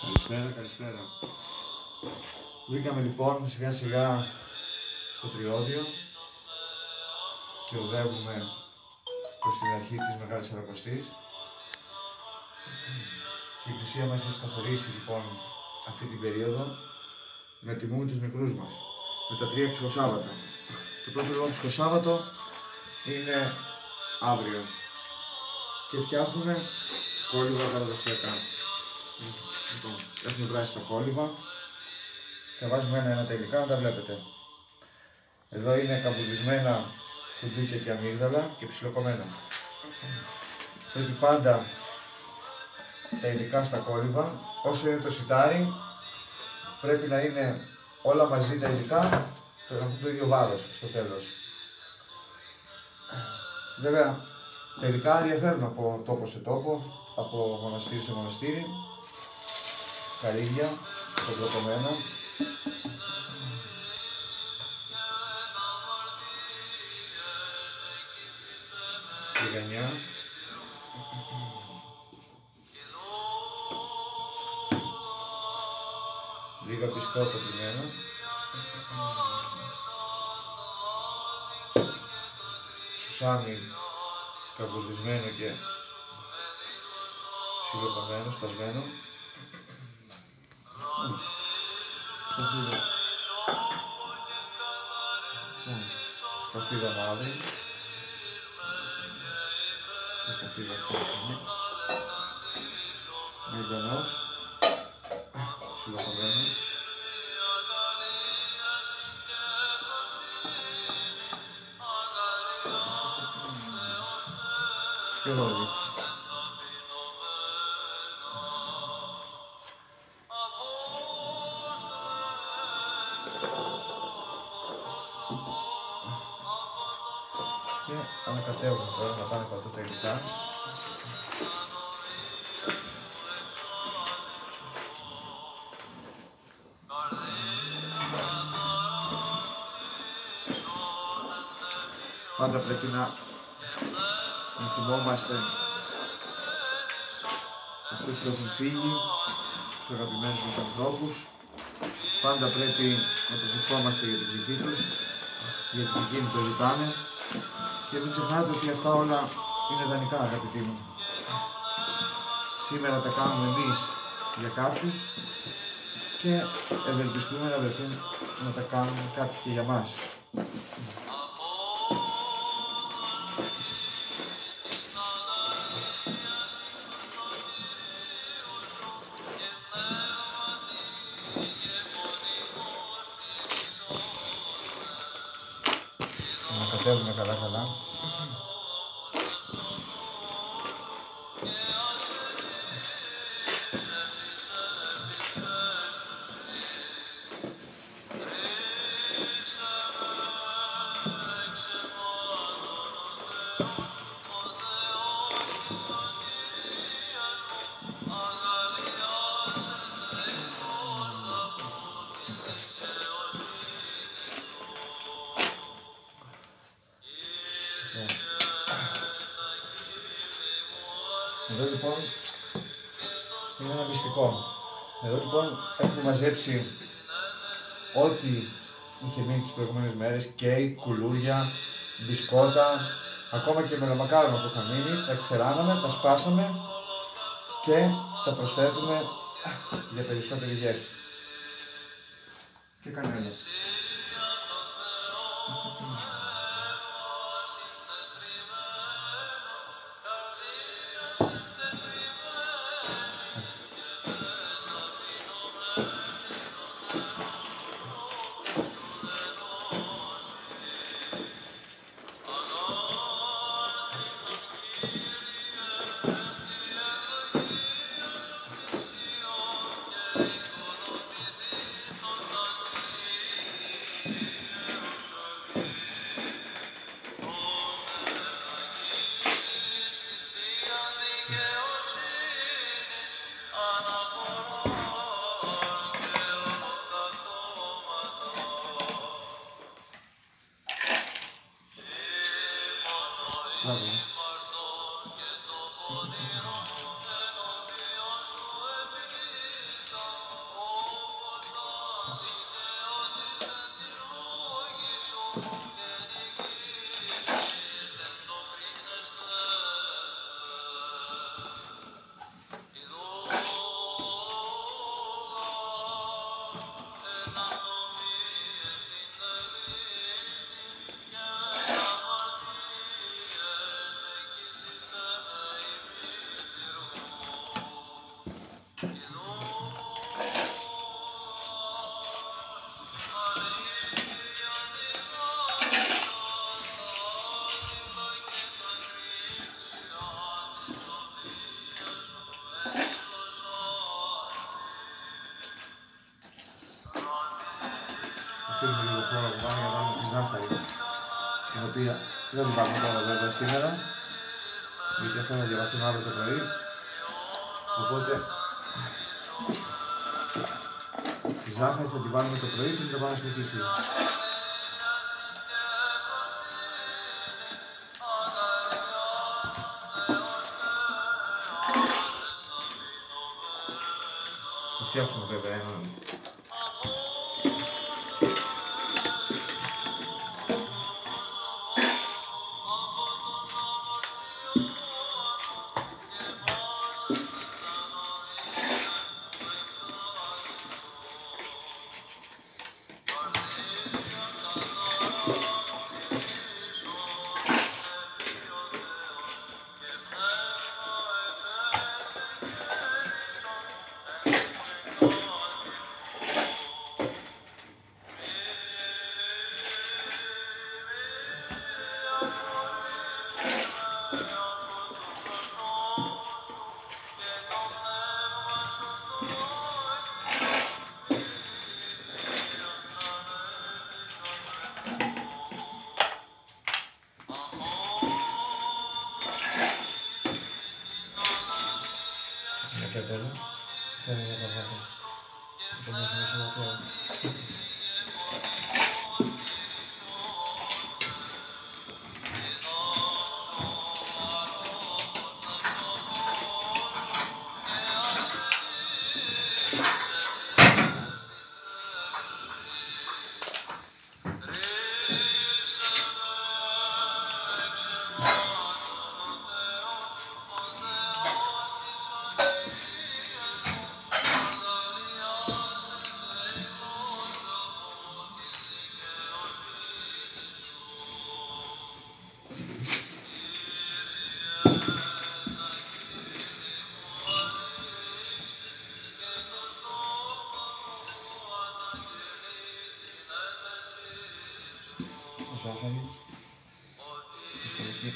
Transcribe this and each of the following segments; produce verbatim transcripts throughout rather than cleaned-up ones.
Καλησπέρα, καλησπέρα. Βγήκαμε λοιπόν σιγά σιγά στο Τριώδιο και οδεύουμε προς την αρχή της Μεγάλης Σαρακοστής. Και η Εκκλησία μας έχει καθορίσει λοιπόν αυτή την περίοδο να τιμούμε τους νεκρούς μας με τα τρία ψυχοσάββατα. Το πρώτο λοιπόν ψυχοσάββατο είναι αύριο και φτιάχνουμε κόλληβα παραδοσιακά. Λοιπόν, έχουμε βράσει τα κόλληβα και βάζουμε ένα-ένα τα υλικά να τα βλέπετε. Εδώ είναι καμπουδισμένα φουντούκια και αμύγδαλα και ψιλοκομμένα. Πρέπει πάντα τα υλικά στα κόλληβα, όσο είναι το σιτάρι, πρέπει να είναι όλα μαζί τα υλικά, το, το ίδιο βάρος στο τέλος. Βέβαια, τα υλικά διαφέρουν από τόπο σε τόπο, από μοναστήρι σε μοναστήρι, καρύδια, κομπλοκομμένα. Τηγανιά. Λίγα μπισκότα τριμμένα. Σουσάμι καρβουτισμένο και ψιλοκομμένο, σπασμένο. Σταφίδα. Σταφίδα μαύρη. Και σταφίδα κόκκινη. Μηδενός. Ψιλοκομμένο. Και ρόδι. Και ανακατεύουμε τώρα να πάνε παντού τα υλικά. Πάντα πρέπει να θυμόμαστε αυτούς που έχουν φύγει, τους αγαπημένους μας ανθρώπους. Πάντα πρέπει να προσευχόμαστε για την ψυχή τους, γιατί εκείνοι το ζητάνε. Και μην ξεχνάτε ότι αυτά όλα είναι δανεικά, αγαπητοί μου. Σήμερα τα κάνουμε εμείς για κάποιους και ευελπιστούμε να βρεθούν να τα κάνουν κάποιοι και για μας. Ανακατεύουμε καλά καλά. Εδώ λοιπόν είναι ένα μυστικό. Εδώ λοιπόν έχουμε μαζέψει ό,τι είχε μείνει τις προηγούμενες μέρες, κέικ, κουλούρια, μπισκότα, ακόμα και μελομακάρονα που είχαν μείνει, τα ξεράναμε, τα σπάσαμε και τα προσθέτουμε για περισσότερη γεύση. Και κανένα. χώρα που πάνε για να βάλουμε τη ζάχαρη, την οποία δεν την πάρουμε τώρα βέβαια σήμερα, γιατί αυτό θα διαβαστούν αύριο το πρωί, οπότε τη ζάχαρη θα τη βάλουμε το πρωί και θα την πάμε στην εκκλησία. Θα φτιάξουμε βέβαια έναν ζάχαρη, πιστολική.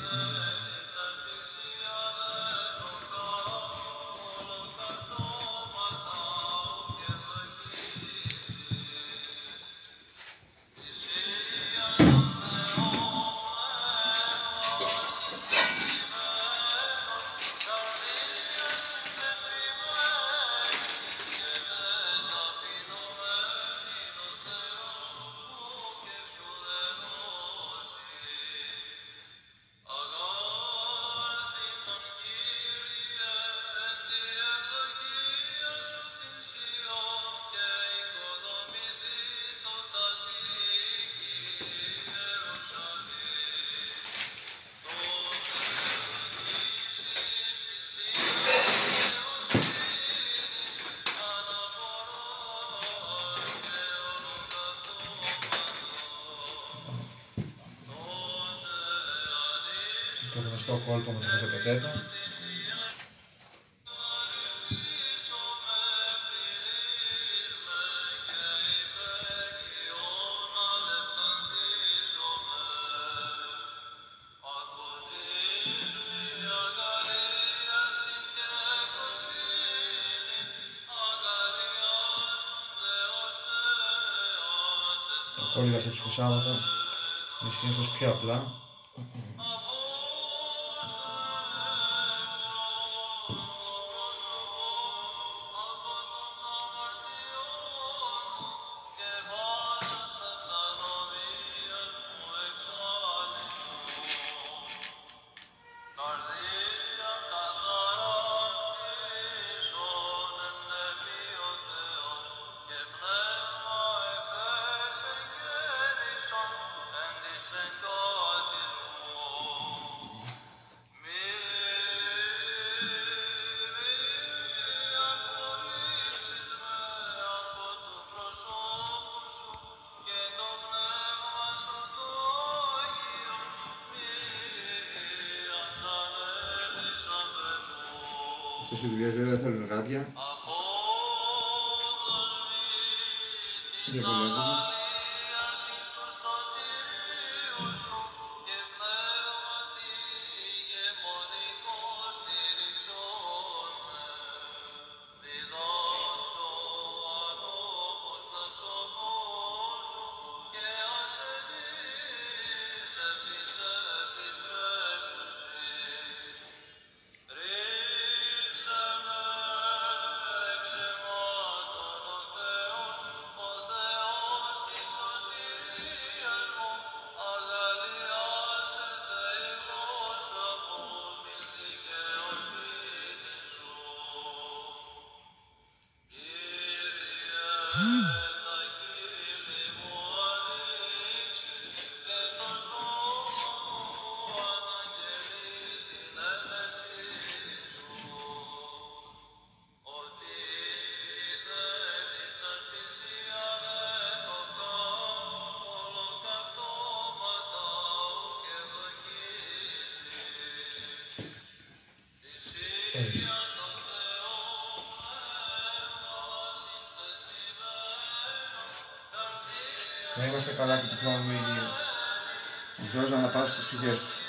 Το γνωστό κόλπο με το φωτοπετσέτο. Τα κόλληδα στα ψυχοσάββατα είναι συνήθως πιο απλά. Αυτές οι δουλειές βέβαια θέλουν γάντια. Διαβολεύουμε. Έτσι. Να είμαστε καλά και του χρόνου υγεία. Ο Θεός να αναπαύσει τις ψυχές τους.